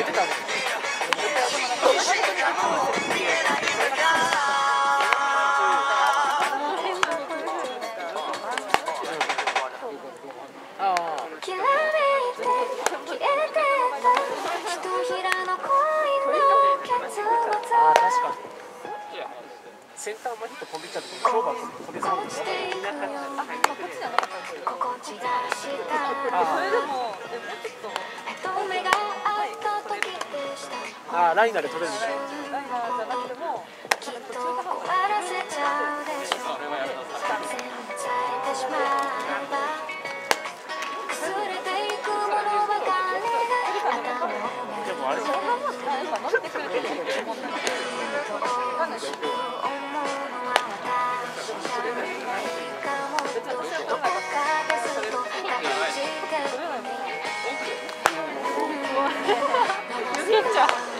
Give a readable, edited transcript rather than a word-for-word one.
てたね。センター前に飛んできた時に勝負は飛びそうです。ああ、ライナーで取れるみたいな。ライナーじゃなくても、途中から終わらせちゃうでしょ。それはやめなさい。でもあれじゃん。やっぱ伸びてくれてると思うんだけど。わかんないし。じゃ